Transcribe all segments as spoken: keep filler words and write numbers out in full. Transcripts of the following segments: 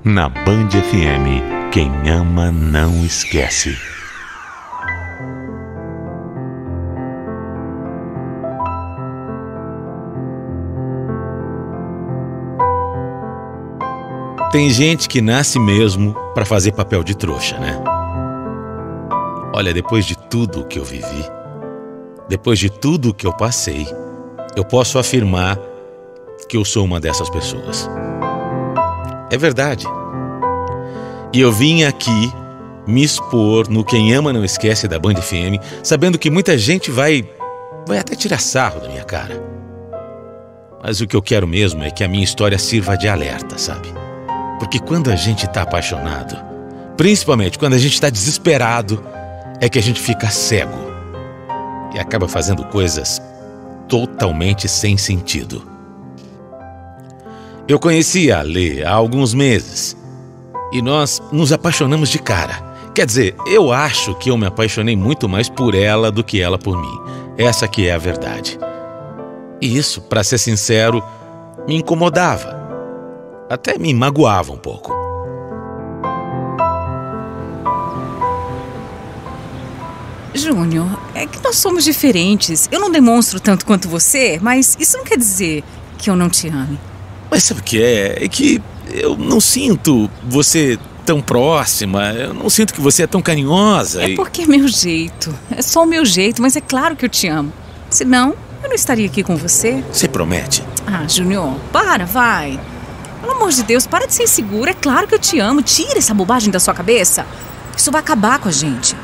Na Band F M, quem ama não esquece. Tem gente que nasce mesmo para fazer papel de trouxa, né? Olha, depois de tudo que eu vivi, depois de tudo que eu passei, eu posso afirmar que eu sou uma dessas pessoas. É verdade. E eu vim aqui me expor no Quem Ama Não Esquece da Band F M, sabendo que muita gente vai, vai até tirar sarro da minha cara. Mas o que eu quero mesmo é que a minha história sirva de alerta, sabe? Porque quando a gente tá apaixonado, principalmente quando a gente tá desesperado, é que a gente fica cego e acaba fazendo coisas totalmente sem sentido. Eu conheci a Lê há alguns meses e nós nos apaixonamos de cara. Quer dizer, eu acho que eu me apaixonei muito mais por ela do que ela por mim. Essa que é a verdade. E isso, para ser sincero, me incomodava. Até me magoava um pouco. Júnior, é que nós somos diferentes. Eu não demonstro tanto quanto você, mas isso não quer dizer que eu não te ame. Mas sabe o que é? É que eu não sinto você tão próxima, eu não sinto que você é tão carinhosa. É e... porque é meu jeito. É só o meu jeito, mas é claro que eu te amo. Senão, eu não estaria aqui com você. Você promete? Ah, Júnior, para, vai. Pelo amor de Deus, para de ser insegura. É claro que eu te amo. Tira essa bobagem da sua cabeça. Isso vai acabar com a gente.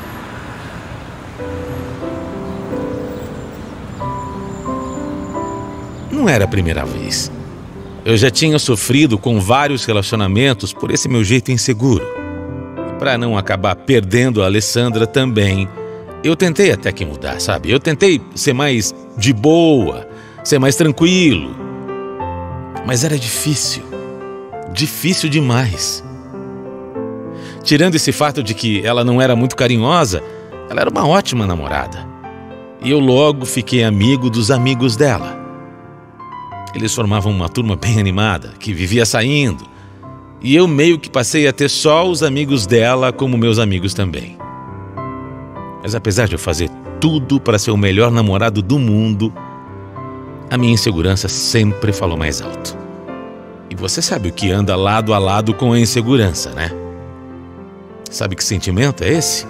Não era a primeira vez. Eu já tinha sofrido com vários relacionamentos por esse meu jeito inseguro. E para não acabar perdendo a Alessandra também, eu tentei até que mudar, sabe? Eu tentei ser mais de boa, ser mais tranquilo. Mas era difícil. Difícil demais. Tirando esse fato de que ela não era muito carinhosa, ela era uma ótima namorada. E eu logo fiquei amigo dos amigos dela. Eles formavam uma turma bem animada, que vivia saindo. E eu meio que passei a ter só os amigos dela como meus amigos também. Mas apesar de eu fazer tudo para ser o melhor namorado do mundo, a minha insegurança sempre falou mais alto. E você sabe o que anda lado a lado com a insegurança, né? Sabe que sentimento é esse?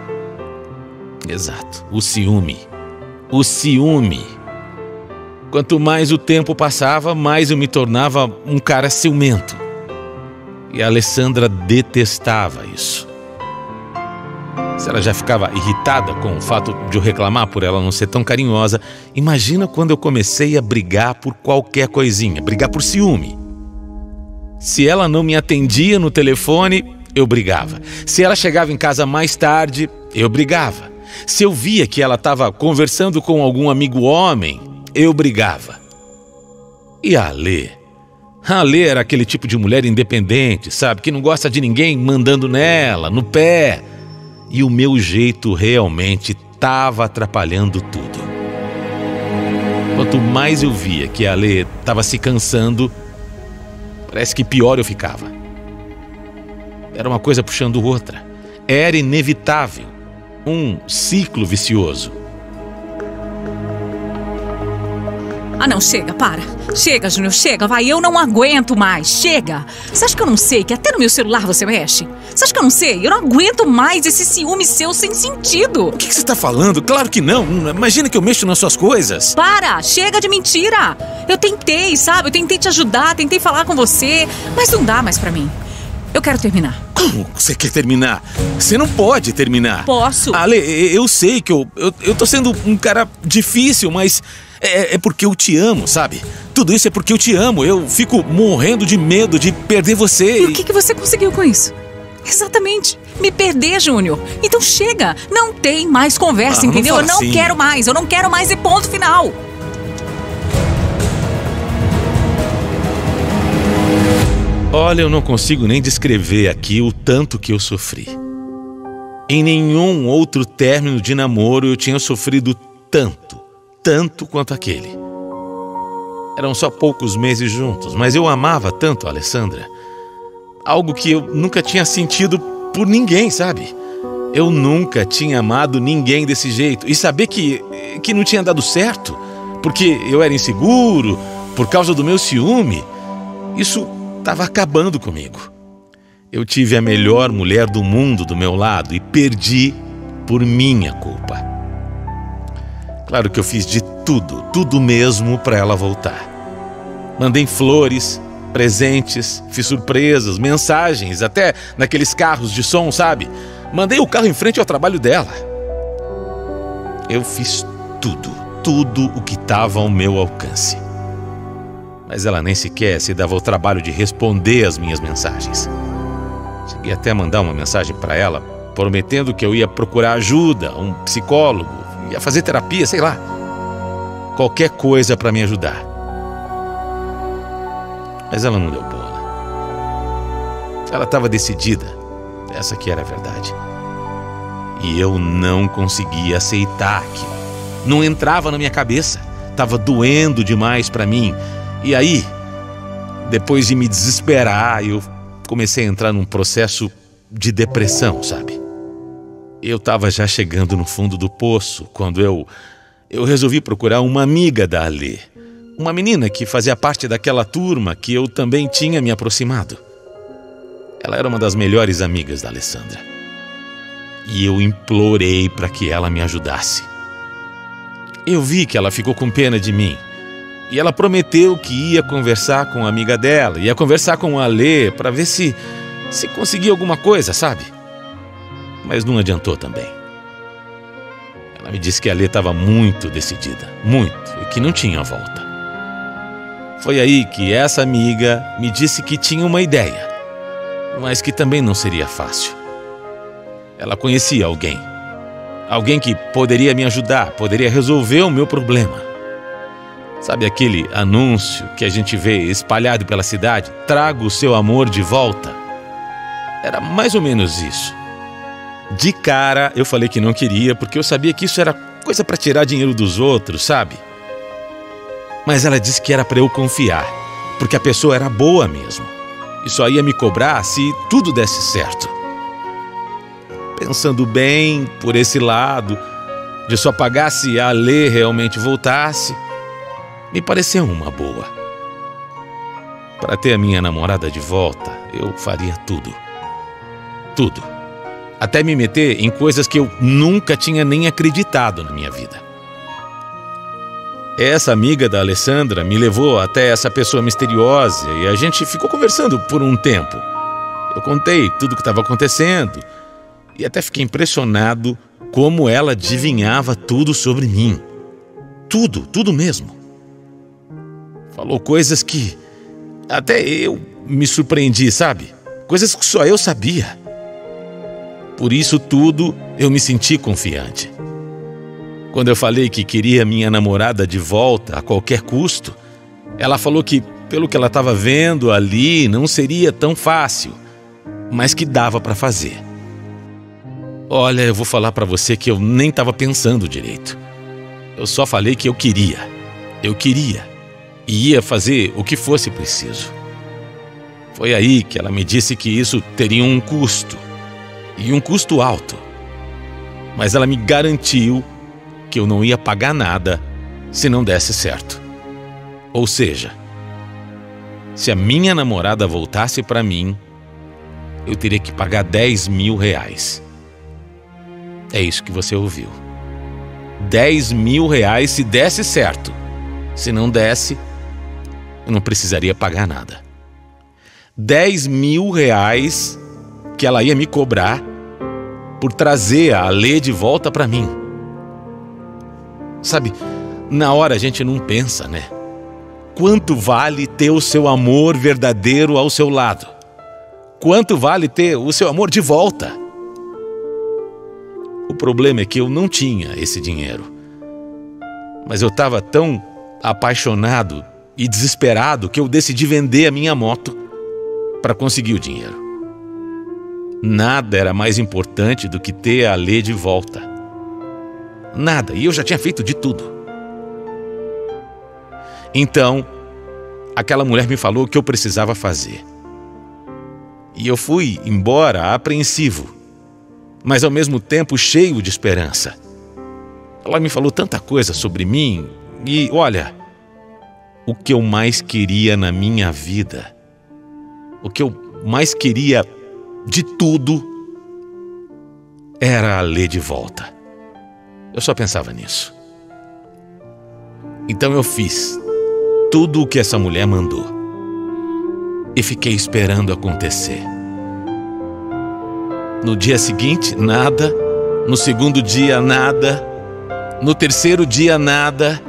Exato, o ciúme. O ciúme. Quanto mais o tempo passava, mais eu me tornava um cara ciumento. E a Alessandra detestava isso. Se ela já ficava irritada com o fato de eu reclamar por ela não ser tão carinhosa, imagina quando eu comecei a brigar por qualquer coisinha, brigar por ciúme. Se ela não me atendia no telefone, eu brigava. Se ela chegava em casa mais tarde, eu brigava. Se eu via que ela estava conversando com algum amigo homem, eu brigava. E a Lê? A Lê era aquele tipo de mulher independente, sabe? Que não gosta de ninguém mandando nela, no pé. E o meu jeito realmente estava atrapalhando tudo. Quanto mais eu via que a Lê estava se cansando, parece que pior eu ficava. Era uma coisa puxando outra. Era inevitável. Um ciclo vicioso. Ah, não, chega, para. Chega, Júnior, chega, vai, eu não aguento mais, chega. Você acha que eu não sei que até no meu celular você mexe? Você acha que eu não sei? Eu não aguento mais esse ciúme seu sem sentido. O que, que você tá falando? Claro que não. Imagina que eu mexo nas suas coisas. Para, chega de mentira. Eu tentei, sabe? Eu tentei te ajudar, tentei falar com você, mas não dá mais pra mim. Eu quero terminar. Como você quer terminar? Você não pode terminar. Posso. Ale, eu sei que eu, eu, eu tô sendo um cara difícil, mas é, é porque eu te amo, sabe? Tudo isso é porque eu te amo. Eu fico morrendo de medo de perder você. E o que, que você conseguiu com isso? Exatamente. Me perder, Júnior. Então chega. Não tem mais conversa, ah, entendeu? Não eu não assim. quero mais. Eu não quero mais e ponto final. Olha, eu não consigo nem descrever aqui o tanto que eu sofri. Em nenhum outro término de namoro eu tinha sofrido tanto, tanto quanto aquele. Eram só poucos meses juntos, mas eu amava tanto a Alessandra. algo que eu nunca tinha sentido por ninguém, sabe? Eu nunca tinha amado ninguém desse jeito. E saber que, que não tinha dado certo, porque eu era inseguro, por causa do meu ciúme, isso estava acabando comigo. Eu tive a melhor mulher do mundo do meu lado e perdi por minha culpa. Claro que eu fiz de tudo, tudo mesmo para ela voltar. Mandei flores, presentes, fiz surpresas, mensagens, até naqueles carros de som, sabe? Mandei o carro em frente ao trabalho dela. Eu fiz tudo, tudo o que estava ao meu alcance. Mas ela nem sequer se dava o trabalho de responder às minhas mensagens. Cheguei até a mandar uma mensagem para ela, prometendo que eu ia procurar ajuda, um psicólogo, ia fazer terapia, sei lá. Qualquer coisa para me ajudar. Mas ela não deu bola. Ela estava decidida. Essa que era a verdade. E eu não conseguia aceitar aquilo. Não entrava na minha cabeça. Estava doendo demais para mim. E aí, depois de me desesperar, eu comecei a entrar num processo de depressão, sabe? Eu estava já chegando no fundo do poço quando eu, eu resolvi procurar uma amiga da Alê. Uma menina que fazia parte daquela turma que eu também tinha me aproximado. Ela era uma das melhores amigas da Alessandra. E eu implorei para que ela me ajudasse. Eu vi que ela ficou com pena de mim. E ela prometeu que ia conversar com a amiga dela, ia conversar com a Alê para ver se, se conseguia alguma coisa, sabe? Mas não adiantou também. Ela me disse que a Alê estava muito decidida, muito, e que não tinha volta. Foi aí que essa amiga me disse que tinha uma ideia, mas que também não seria fácil. Ela conhecia alguém, alguém que poderia me ajudar, poderia resolver o meu problema. Sabe aquele anúncio que a gente vê espalhado pela cidade? Traga o seu amor de volta. Era mais ou menos isso. De cara eu falei que não queria, porque eu sabia que isso era coisa para tirar dinheiro dos outros, sabe? Mas ela disse que era para eu confiar, porque a pessoa era boa mesmo. E só ia me cobrar se tudo desse certo. Pensando bem por esse lado, de só pagar se a Alê realmente voltasse, me pareceu uma boa. Para ter a minha namorada de volta, eu faria tudo. Tudo. Até me meter em coisas que eu nunca tinha nem acreditado na minha vida. Essa amiga da Alessandra me levou até essa pessoa misteriosa e a gente ficou conversando por um tempo. Eu contei tudo o que estava acontecendo e até fiquei impressionado como ela adivinhava tudo sobre mim. Tudo, tudo mesmo. Falou coisas que até eu me surpreendi, sabe? Coisas que só eu sabia. Por isso tudo eu me senti confiante. Quando eu falei que queria minha namorada de volta a qualquer custo, ela falou que, pelo que ela estava vendo ali, não seria tão fácil, mas que dava para fazer. Olha, eu vou falar para você que eu nem estava pensando direito. Eu só falei que eu queria. Eu queria. E ia fazer o que fosse preciso. Foi aí que ela me disse que isso teria um custo. E um custo alto. Mas ela me garantiu que eu não ia pagar nada se não desse certo. Ou seja, se a minha namorada voltasse para mim, eu teria que pagar dez mil reais. É isso que você ouviu. dez mil reais se desse certo. Se não desse, eu não precisaria pagar nada. dez mil reais que ela ia me cobrar por trazer a Alê de volta para mim. Sabe, na hora a gente não pensa, né? Quanto vale ter o seu amor verdadeiro ao seu lado? Quanto vale ter o seu amor de volta? O problema é que eu não tinha esse dinheiro. Mas eu estava tão apaixonado e desesperado que eu decidi vender a minha moto para conseguir o dinheiro. Nada era mais importante do que ter a Alê de volta. Nada, e eu já tinha feito de tudo. Então, aquela mulher me falou o que eu precisava fazer. E eu fui embora apreensivo, mas ao mesmo tempo cheio de esperança. Ela me falou tanta coisa sobre mim e, olha, o que eu mais queria na minha vida, o que eu mais queria de tudo, era a Lê de volta. Eu só pensava nisso. Então eu fiz tudo o que essa mulher mandou e fiquei esperando acontecer. No dia seguinte, nada. No segundo dia, nada. No terceiro dia, nada.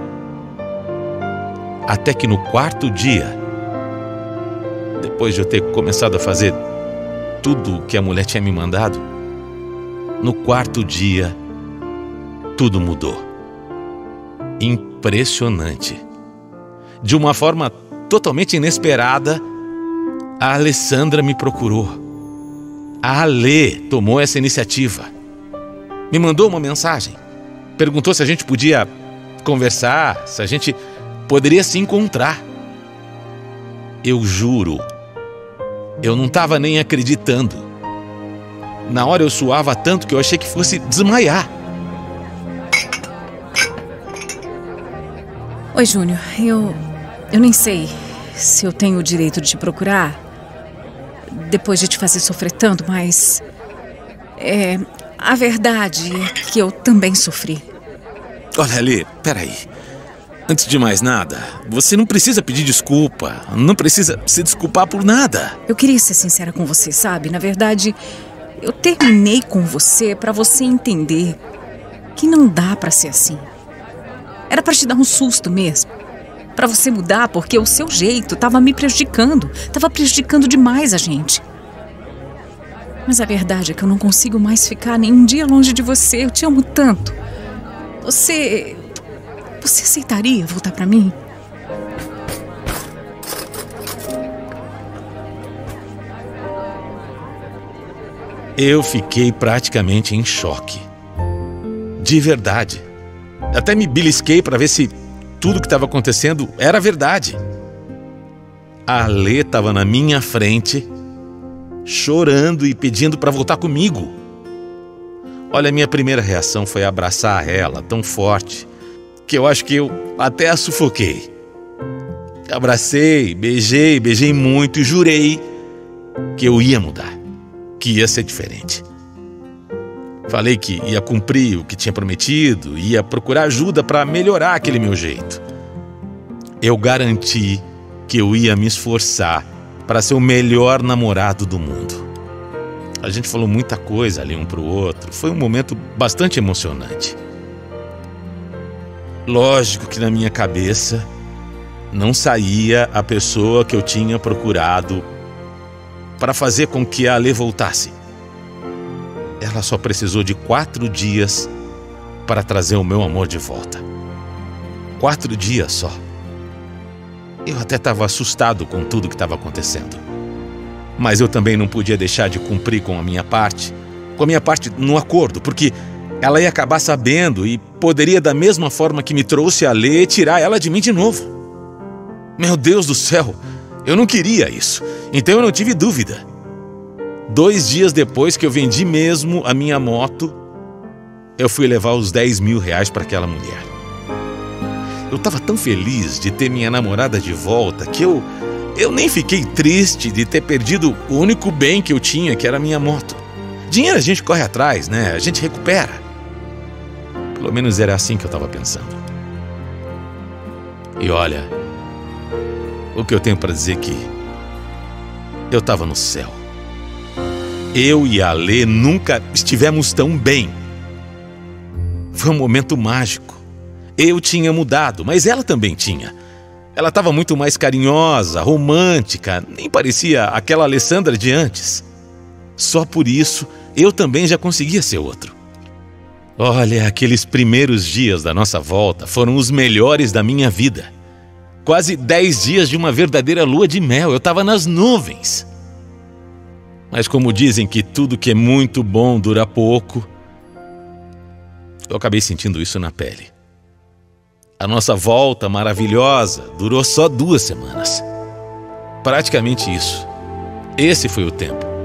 Até que no quarto dia, depois de eu ter começado a fazer tudo o que a mulher tinha me mandado, no quarto dia, tudo mudou. Impressionante. De uma forma totalmente inesperada, a Alessandra me procurou. A Alê tomou essa iniciativa. Me mandou uma mensagem. Perguntou se a gente podia conversar, se a gente poderia se encontrar. Eu juro, eu não estava nem acreditando. Na hora eu suava tanto que eu achei que fosse desmaiar. Oi, Júnior, eu... eu nem sei se eu tenho o direito de te procurar depois de te fazer sofrer tanto, mas... É... A verdade é que eu também sofri. Olha, Alê, peraí. Antes de mais nada, você não precisa pedir desculpa. Não precisa se desculpar por nada. Eu queria ser sincera com você, sabe? Na verdade, eu terminei com você pra você entender que não dá pra ser assim. Era pra te dar um susto mesmo. Pra você mudar, porque o seu jeito tava me prejudicando. Tava prejudicando demais a gente. Mas a verdade é que eu não consigo mais ficar nem um dia longe de você. Eu te amo tanto. Você... Você aceitaria voltar pra mim? Eu fiquei praticamente em choque. De verdade. Até me belisquei para ver se tudo que estava acontecendo era verdade. A Alê estava na minha frente, chorando e pedindo para voltar comigo. Olha, a minha primeira reação foi abraçar ela tão forte que eu acho que eu até a sufoquei. Abracei, beijei, beijei muito e jurei que eu ia mudar, que ia ser diferente. Falei que ia cumprir o que tinha prometido, ia procurar ajuda para melhorar aquele meu jeito. Eu garanti que eu ia me esforçar para ser o melhor namorado do mundo. A gente falou muita coisa ali um pro outro. Foi um momento bastante emocionante. Lógico que na minha cabeça não saía a pessoa que eu tinha procurado para fazer com que a Alê voltasse. Ela só precisou de quatro dias para trazer o meu amor de volta. Quatro dias só. Eu até estava assustado com tudo que estava acontecendo. Mas eu também não podia deixar de cumprir com a minha parte, com a minha parte no acordo, porque ela ia acabar sabendo e poderia, da mesma forma que me trouxe a Alê, tirar ela de mim de novo. Meu Deus do céu, eu não queria isso, então eu não tive dúvida. Dois dias depois que eu vendi mesmo a minha moto, eu fui levar os dez mil reais para aquela mulher. Eu estava tão feliz de ter minha namorada de volta que eu, eu nem fiquei triste de ter perdido o único bem que eu tinha, que era a minha moto. Dinheiro a gente corre atrás, né? A gente recupera. Pelo menos era assim que eu estava pensando. E olha, o que eu tenho para dizer é que eu estava no céu. Eu e a Alê nunca estivemos tão bem. Foi um momento mágico. Eu tinha mudado, mas ela também tinha. Ela estava muito mais carinhosa, romântica, nem parecia aquela Alessandra de antes. Só por isso, eu também já conseguia ser outro. Olha, aqueles primeiros dias da nossa volta foram os melhores da minha vida. Quase dez dias de uma verdadeira lua de mel. Eu estava nas nuvens. Mas como dizem que tudo que é muito bom dura pouco, eu acabei sentindo isso na pele. A nossa volta maravilhosa durou só duas semanas. Praticamente isso. Esse foi o tempo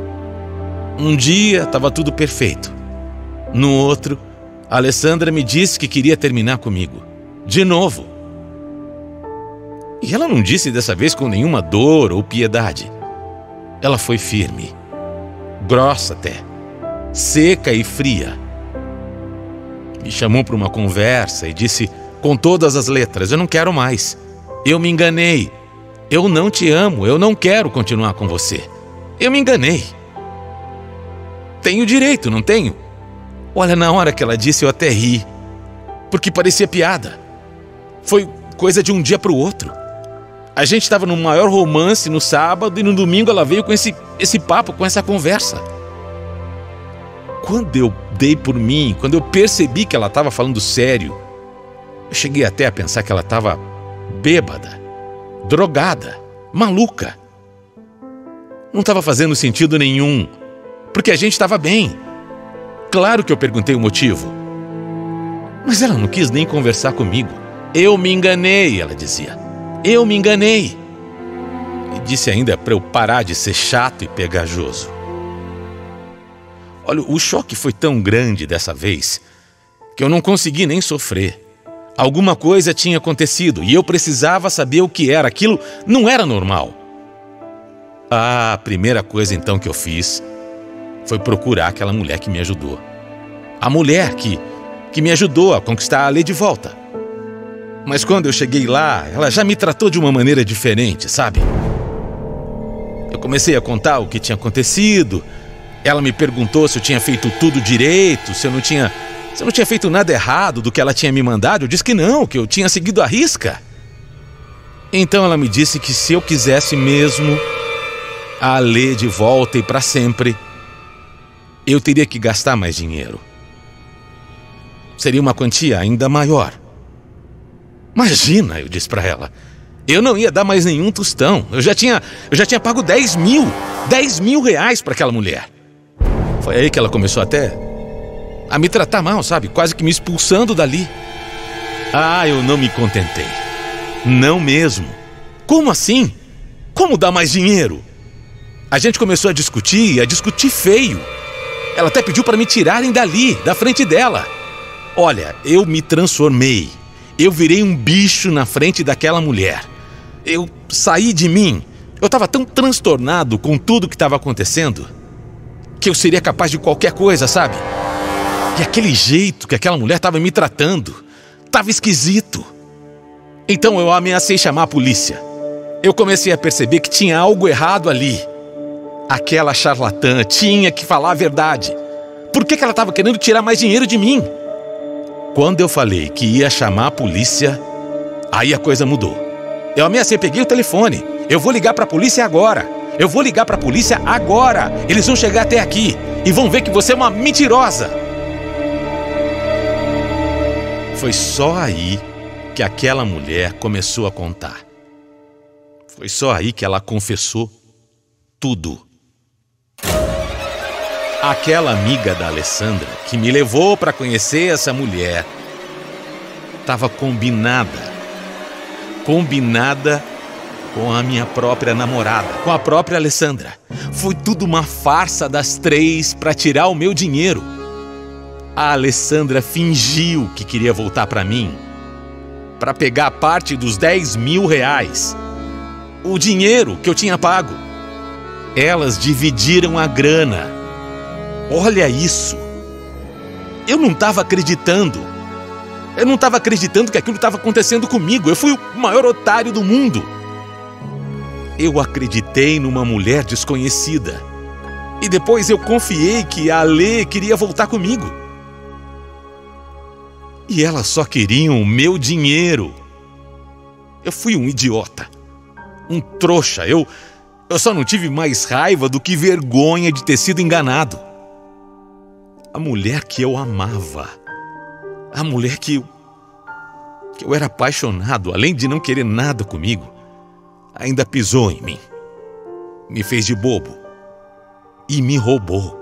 Um dia estava tudo perfeito. No outro, a Alessandra me disse que queria terminar comigo. De novo. E ela não disse dessa vez com nenhuma dor ou piedade. Ela foi firme, grossa até, seca e fria. Me chamou para uma conversa e disse com todas as letras: eu não quero mais. Eu me enganei. Eu não te amo. Eu não quero continuar com você. Eu me enganei. Tenho direito, não tenho? Olha, na hora que ela disse eu até ri, porque parecia piada. Foi coisa de um dia para o outro. A gente estava no maior romance no sábado e no domingo ela veio com esse, esse papo, com essa conversa. Quando eu dei por mim, quando eu percebi que ela estava falando sério, eu cheguei até a pensar que ela estava bêbada, drogada, maluca. Não estava fazendo sentido nenhum, porque a gente estava bem. Claro que eu perguntei o motivo, mas ela não quis nem conversar comigo. Eu me enganei, ela dizia. Eu me enganei. E disse ainda para eu parar de ser chato e pegajoso. Olha, o choque foi tão grande dessa vez que eu não consegui nem sofrer. Alguma coisa tinha acontecido e eu precisava saber o que era. Aquilo não era normal. A primeira coisa então que eu fiz foi procurar aquela mulher que me ajudou. A mulher que, que me ajudou a conquistar a Lê de volta. Mas quando eu cheguei lá, ela já me tratou de uma maneira diferente, sabe? Eu comecei a contar o que tinha acontecido. Ela me perguntou se eu tinha feito tudo direito, se eu não tinha, se eu não tinha feito nada errado do que ela tinha me mandado. Eu disse que não, que eu tinha seguido a risca. Então ela me disse que se eu quisesse mesmo a Lê de volta e para sempre, eu teria que gastar mais dinheiro. Seria uma quantia ainda maior. Imagina, eu disse para ela, eu não ia dar mais nenhum tostão. Eu já tinha, eu já tinha pago dez mil, dez mil reais para aquela mulher. Foi aí que ela começou até a me tratar mal, sabe? Quase que me expulsando dali. Ah, eu não me contentei. Não mesmo. Como assim? Como dar mais dinheiro? A gente começou a discutir, a discutir feio. Ela até pediu para me tirarem dali, da frente dela. Olha, eu me transformei. Eu virei um bicho na frente daquela mulher. Eu saí de mim. Eu estava tão transtornado com tudo que estava acontecendo que eu seria capaz de qualquer coisa, sabe? E aquele jeito que aquela mulher estava me tratando estava esquisito. Então eu ameacei chamar a polícia. Eu comecei a perceber que tinha algo errado ali. Aquela charlatã tinha que falar a verdade. Por que que ela estava querendo tirar mais dinheiro de mim? Quando eu falei que ia chamar a polícia, aí a coisa mudou. Eu ameacei, peguei o telefone. Eu vou ligar para a polícia agora. Eu vou ligar para a polícia agora. Eles vão chegar até aqui e vão ver que você é uma mentirosa. Foi só aí que aquela mulher começou a contar. Foi só aí que ela confessou tudo. Aquela amiga da Alessandra que me levou para conhecer essa mulher estava combinada, combinada com a minha própria namorada, com a própria Alessandra. Foi tudo uma farsa das três para tirar o meu dinheiro. A Alessandra fingiu que queria voltar para mim, para pegar parte dos dez mil reais, o dinheiro que eu tinha pago. Elas dividiram a grana. Olha isso. Eu não estava acreditando. Eu não estava acreditando que aquilo estava acontecendo comigo. Eu fui o maior otário do mundo. Eu acreditei numa mulher desconhecida. E depois eu confiei que a Lê queria voltar comigo. E elas só queriam o meu dinheiro. Eu fui um idiota. Um trouxa. Eu, eu só não tive mais raiva do que vergonha de ter sido enganado. A mulher que eu amava, a mulher que eu, que eu era apaixonado, além de não querer nada comigo, ainda pisou em mim, me fez de bobo e me roubou.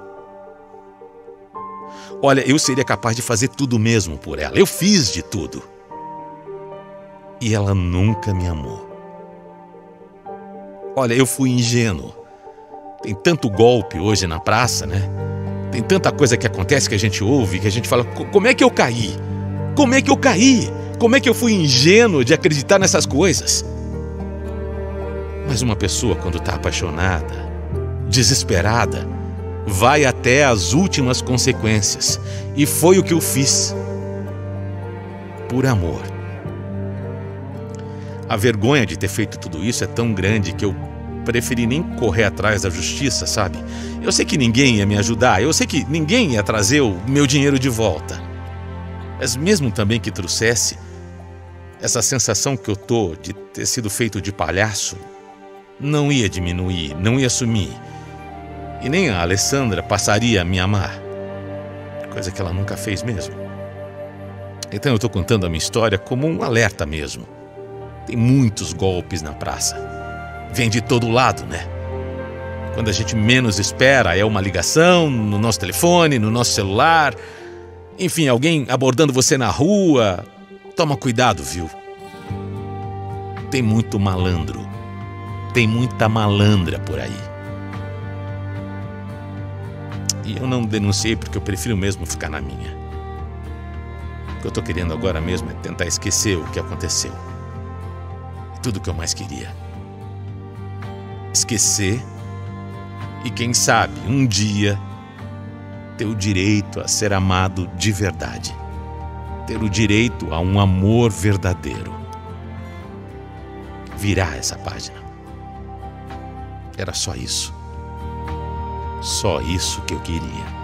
Olha, eu seria capaz de fazer tudo mesmo por ela, eu fiz de tudo. E ela nunca me amou. Olha, eu fui ingênuo. Tem tanto golpe hoje na praça, né? Tem tanta coisa que acontece que a gente ouve, que a gente fala, como é que eu caí? Como é que eu caí? Como é que eu fui ingênuo de acreditar nessas coisas? Mas uma pessoa, quando está apaixonada, desesperada, vai até as últimas consequências. E foi o que eu fiz. Por amor. A vergonha de ter feito tudo isso é tão grande que eu preferi nem correr atrás da justiça, sabe? Eu sei que ninguém ia me ajudar, eu sei que ninguém ia trazer o meu dinheiro de volta. Mas mesmo também que trouxesse, essa sensação que eu tô de ter sido feito de palhaço não ia diminuir, não ia sumir. E nem a Alessandra passaria a me amar. Coisa que ela nunca fez mesmo. Então eu tô contando a minha história como um alerta mesmo. Tem muitos golpes na praça. Vem de todo lado, né? Quando a gente menos espera, é uma ligação no nosso telefone, no nosso celular. Enfim, alguém abordando você na rua. Toma cuidado, viu? Tem muito malandro. Tem muita malandra por aí. E eu não denunciei porque eu prefiro mesmo ficar na minha. O que eu tô querendo agora mesmo é tentar esquecer o que aconteceu. E tudo que eu mais queria. Esquecer e, quem sabe, um dia ter o direito a ser amado de verdade. Ter o direito a um amor verdadeiro. Virar essa página. Era só isso. Só isso que eu queria.